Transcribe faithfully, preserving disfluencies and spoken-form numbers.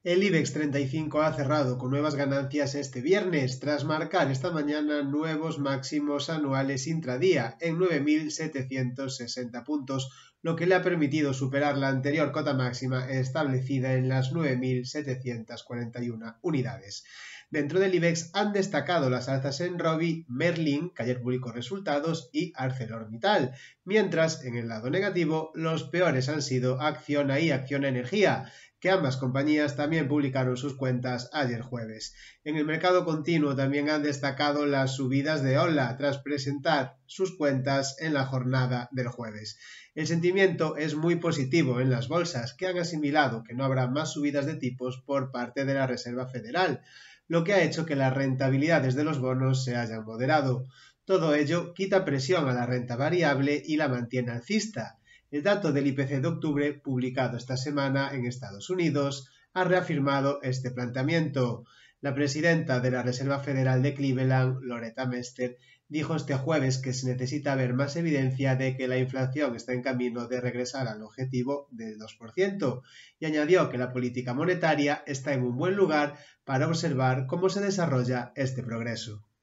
El IBEX treinta y cinco ha cerrado con nuevas ganancias este viernes, tras marcar esta mañana nuevos máximos anuales intradía en nueve mil setecientos sesenta puntos, lo que le ha permitido superar la anterior cota máxima establecida en las nueve mil setecientos cuarenta y una unidades. Dentro del IBEX han destacado las alzas en Rovi, Merlin, que ayer publicó resultados, y ArcelorMittal, mientras en el lado negativo los peores han sido Acciona y Acciona Energía, que ambas compañías también publicaron sus cuentas ayer jueves. En el mercado continuo también han destacado las subidas de Ola tras presentar sus cuentas en la jornada del jueves. El sentimiento es muy positivo en las bolsas, que han asimilado que no habrá más subidas de tipos por parte de la Reserva Federal, lo que ha hecho que las rentabilidades de los bonos se hayan moderado. Todo ello quita presión a la renta variable y la mantiene alcista. El dato del I P C de octubre, publicado esta semana en Estados Unidos, ha reafirmado este planteamiento. La presidenta de la Reserva Federal de Cleveland, Loretta Mester, dijo este jueves que se necesita ver más evidencia de que la inflación está en camino de regresar al objetivo del dos por ciento y añadió que la política monetaria está en un buen lugar para observar cómo se desarrolla este progreso.